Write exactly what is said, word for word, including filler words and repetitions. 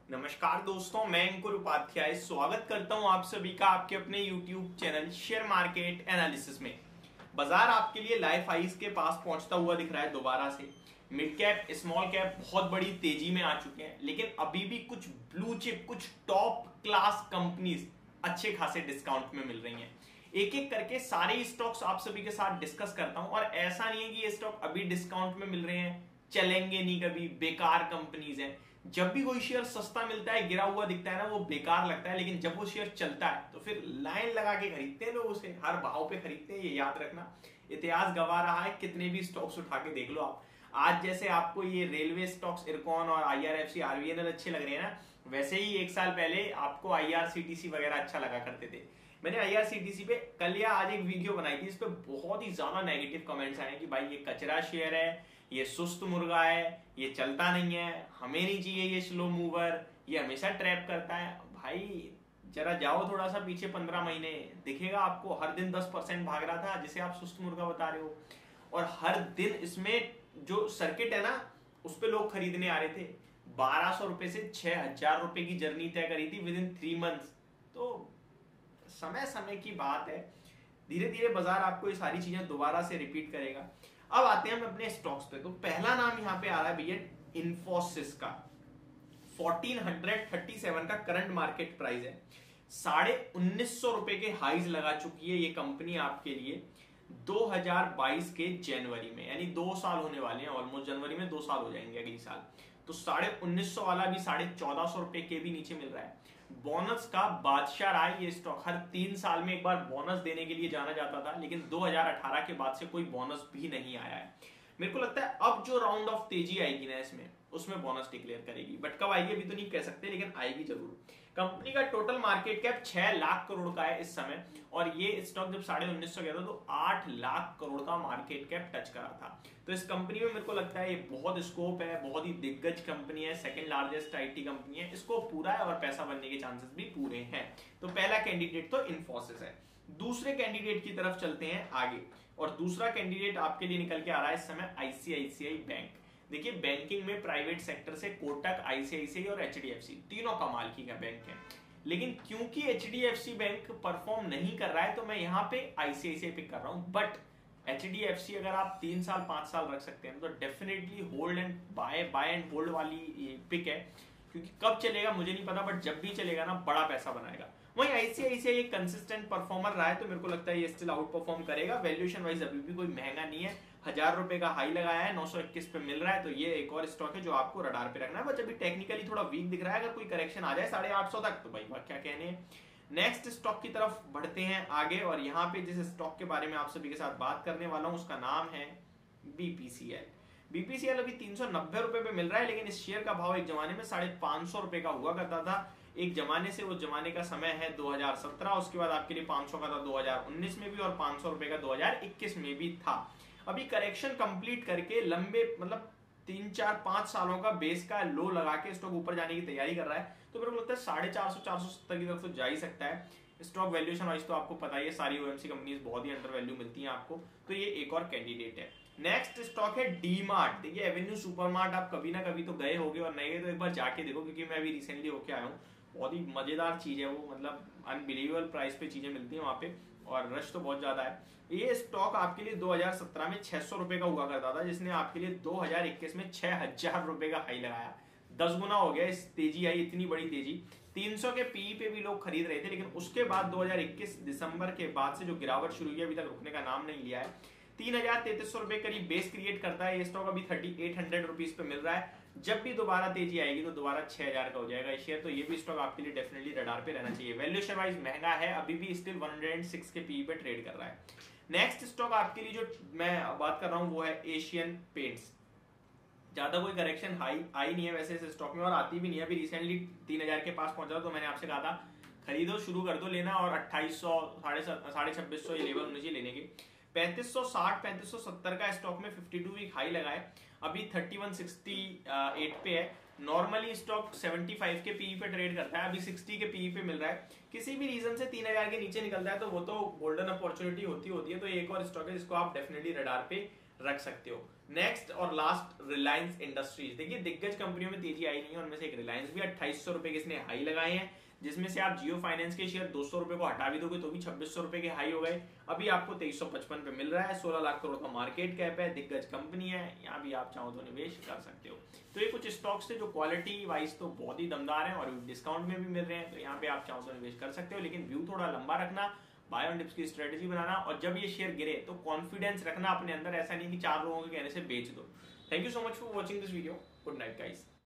नमस्कार दोस्तों, मैं अंकुर उपाध्याय स्वागत करता हूं आप सभी का आपके अपने YouTube channel share market analysis में। बाजार आपके लिए लाइफ हाइस के पास पहुंचता हुआ दिख रहा है दोबारा से। मिड कैप स्मॉल कैप बहुत बड़ी तेजी में आ चुके हैं, लेकिन अभी भी कुछ ब्लू चिप, कुछ टॉप क्लास कंपनीज अच्छे खासे डिस्काउंट में मिल रही हैं। एक एक करके सारे स्टॉक्स आप सभी के साथ डिस्कस करता हूं। और ऐसा नहीं है कि ये स्टॉक अभी डिस्काउंट में मिल रहे हैं, चलेंगे नहीं, कभी बेकार कंपनीज हैं। जब भी कोई शेयर सस्ता मिलता है, गिरा हुआ दिखता है ना, वो बेकार लगता है। लेकिन जब वो शेयर चलता है तो फिर लाइन लगा के खरीदते हैं लोग, उसे हर भाव पे खरीदते हैं। ये याद रखना, इतिहास गवाह रहा है। कितने भी स्टॉक्स उठा के देख लो आप। आज जैसे आपको ये रेलवे स्टॉक्स इरकॉन और आईआरएफसी आरवीएनएल अच्छे लग रहे हैं ना, वैसे ही एक साल पहले आपको आईआरसीटीसी वगैरह अच्छा लगा करते थे। मैंने आईआरसीटीसी पे कल या आज एक वीडियो बनाई थी, इस पे बहुत ही ज्यादा नेगेटिव कमेंट्स आए कि भाई ये कचरा शेयर है, ये सुस्त मुर्गा है, ये चलता नहीं है, हमें नहीं चाहिए ये स्लो मूवर, ये हमेशा ट्रैप करता है। भाई जरा जाओ थोड़ा सा पीछे पंद्रह महीने, दिखेगा आपको हर दिन दस परसेंट भाग रहा था, जिसे आप सुस्त मुर्गा बता रहे हो। और हर दिन इसमें जो सर्किट है ना, उस पे लोग खरीदने आ रहे थे। बारह सौ रुपए से छह हजार रुपए की जर्नी तय करी थी विद इन थ्री मंथ्स। तो समय समय की बात है, धीरे धीरे बाजार आपको ये सारी चीजें दोबारा से रिपीट करेगा। अब आते हैं हम अपने स्टॉक्स पे। तो पहला नाम यहाँ पे आ रहा है भैया इन्फोसिस का। चौदह सौ सैंतीस का करंट मार्केट प्राइस है। साढ़े उन्नीस सौ रुपए के हाईज लगा चुकी है ये कंपनी आपके लिए दो हज़ार बाईस के जनवरी में, यानी दो साल होने वाले हैं ऑलमोस्ट। जनवरी में दो साल हो जाएंगे अगली साल। तो साढ़े उन्नीस सौ वाला भी साढ़े चौदह सौ रुपए के भी नीचे मिल रहा है। बोनस का बादशाह रहा है ये स्टॉक। हर तीन साल में एक बार बोनस देने के लिए जाना जाता था, लेकिन दो हज़ार अठारह के बाद से कोई बोनस भी नहीं आया है। मेरे को लगता है अब जो राउंड ऑफ तेजी आएगी ना इसमें, उसमें बोनस डिक्लेयर करेगी। बट कब आएगी अभी तो नहीं कह सकते, लेकिन आएगी जरूर। कंपनी का टोटल मार्केट कैप छह लाख करोड़ का है इस समय, और ये स्टॉक जब साढ़े उन्नीस सौ गया था तो आठ लाख करोड़ का मार्केट कैप टच करा था। तो इस कंपनी में मेरे को लगता है ये बहुत स्कोप है, बहुत ही दिग्गज कंपनी है, सेकंड लार्जेस्ट आईटी कंपनी है, स्कोप पूरा है और पैसा बनने के चांसेस भी पूरे हैं। तो पहला कैंडिडेट तो इन्फोसिस है। दूसरे कैंडिडेट की तरफ चलते हैं आगे, और दूसरा कैंडिडेट आपके लिए निकल के आ रहा है इस समय आईसीआईसीआई बैंक। देखिए, बैंकिंग में प्राइवेट सेक्टर से कोटक, आईसीआईसीआई और एचडीएफसी तीनों कमाल की का बैंक है। लेकिन क्योंकि एचडीएफसी बैंक परफॉर्म नहीं कर रहा है, तो मैं यहाँ पे आईसीआईसीआई पिक कर रहा हूँ। बट एचडीएफसी अगर आप तीन साल पांच साल रख सकते हैं तो definitely hold and buy buy and hold वाली पिक है। क्योंकि कब चलेगा मुझे नहीं पता, बट जब भी चलेगा ना बड़ा पैसा बनाएगा। वहीं आईसीआईसीआई एक कंसिस्टेंट परफॉर्मर रहा है, तो मेरे को लगता है ये स्टिल आउट परफॉर्म करेगा। वैल्यूएशन वाइज अभी भी कोई महंगा नहीं है। हजार रुपए का हाई लगाया है, नौ सौ इक्कीस पे मिल रहा है। तो ये एक और स्टॉक है जो आपको रडार पे रखना है। बट अभी टेक्निकली थोड़ा वीक दिख रहा है। अगर कोई करेक्शन आ जाए साढ़े आठ सौ तक तो भाई क्या कहने हैं। नेक्स्ट स्टॉक की तरफ बढ़ते हैं आगे, और यहाँ पे जिस स्टॉक के बारे में आप सभी के साथ बात करने वाला हूँ उसका नाम है बीपीसीएल। बीपीसीएल अभी तीन सौ नब्बे रुपए पे मिल रहा है, लेकिन इस शेयर का भाव एक जमाने में साढ़े पांच सौ रुपए का हुआ करता था। एक जमाने से, वो जमाने का समय है दो हज़ार सत्रह, उसके बाद आपके लिए पांच सौ का था दो हज़ार उन्नीस में भी, और पांच सौ रुपए का दो हज़ार इक्कीस में भी था। अभी करेक्शन कंप्लीट करके लंबे मतलब तीन चार पांच सालों का बेस का लो लगा के स्टॉक ऊपर जाने की तैयारी कर रहा है। तो मेरे को लगता है साढ़े चार सौ चार सौ सत्तर की तरफ तो जा ही सकता है। स्टॉक वैल्यूएशन वाइज तो आपको पता ही है, सारी ओएमसी कंपनीज बहुत ही अंडर वैल्यू मिलती हैं आपको। तो ये एक और कैंडिडेट है। नेक्स्ट स्टॉक है डी मार्ट। देखिए, एवेन्यू सुपरमार्ट आप कभी ना कभी तो गए होगे, और नहीं गए तो एक बार जाके देखो, क्योंकि मैं अभी रिसेंटली होके आया हूँ। बहुत ही मजेदार चीज है वो, मतलब अनबिलीवेबल प्राइस पे चीजें मिलती हैं वहां पे, और रश तो बहुत ज्यादा है। ये स्टॉक आपके लिए दो हज़ार सत्रह में छह सौ रुपए का हुआ करता था, जिसने आपके लिए दो हज़ार इक्कीस में छह हजार रुपए का हाई लगाया। दस गुना हो गया इस तेजी आई, इतनी बड़ी तेजी। तीन सौ के पी पे भी लोग खरीद रहे थे, लेकिन उसके बाद दो हज़ार इक्कीस दिसंबर के बाद से जो गिरावट शुरू हुई, अभी तक रुकने का नाम नहीं लिया है। तीन हजार तैतीस सौ रुपए करीब बेस क्रिएट करता है ये स्टॉक। अभी थर्टी एट हंड्रेड रुपीज पे मिल रहा है। जब भी दोबारा तेजी आएगी तो दोबारा छह हजार का हो जाएगा शेयर। तो ये भी स्टॉक आपके लिए डेफिनेटली रडार पे रहना चाहिए। वैल्यूएशन वाइज महंगा है, अभी भी स्टिल एक सौ छह के पी पे ट्रेड कर रहा है। नेक्स्ट स्टॉक आपके लिए जो मैं बात कर रहा हूं वो है एशियन पेंट्स। ज्यादा कोई करेक्शन हाई आई नहीं है वैसे इस स्टॉक में, और आती भी नहीं है। अभी रिसेंटली तीन हजार के पास पहुंचा, तो मैंने आपसे कहा था खरीदो, शुरू कर दो लेना, और अट्ठाईस सौ साढ़े साढ़े छब्बीस सौ ये लेवल होनी चाहिए लेने की। पैंतीस सौ साठ पैंतीस सौ सत्तर का स्टॉक में बावन वीक हाई लगाए, अभी इकतीस सौ अड़सठ पे है। नॉर्मली स्टॉक पचहत्तर के पीई पे ट्रेड करता है, अभी साठ के पीई पे मिल रहा है। किसी भी रीजन से तीन हजार के नीचे निकलता है तो वो तो गोल्डन अपॉर्चुनिटी होती होती है। तो एक और स्टॉक है जिसको आप डेफिनेटली रडार पे रख सकते हो। नेक्स्ट और लास्ट, रिलायंस इंडस्ट्रीज। देखिए दिग्गज कंपनियों में तेजी आई नहीं है, उनमें से एक रिलायंस भी अट्ठाईस सौ रुपए के इसने हाई लगाए हैं, जिसमें से आप जियो फाइनेंस के शेयर दो सौ रुपए को हटा भी दोगे तो भी छब्बीस सौ रुपए के हाई हो गए। अभी आपको तेईस सौ पचपन पे मिल रहा है, सोलह लाख करोड़ का मार्केट कैप है, दिग्गज कंपनी है, यहाँ भी आप चाहो तो निवेश कर सकते हो। तो ये कुछ स्टॉक्स थे जो क्वालिटी वाइज तो बहुत ही दमदार है और डिस्काउंट में भी मिल रहे हैं, तो यहाँ पे आप चाहो तो निवेश कर सकते हो, लेकिन व्यू थोड़ा लंबा रखना, बाय ऑन डिप्स की स्ट्रेटेजी बनाना, और जब ये शेयर गिरे तो कॉन्फिडेंस रखना अपने अंदर, ऐसा नहीं कि चार लोगों के कहने से बेच दो। Thank you so much for watching this video. Good night guys.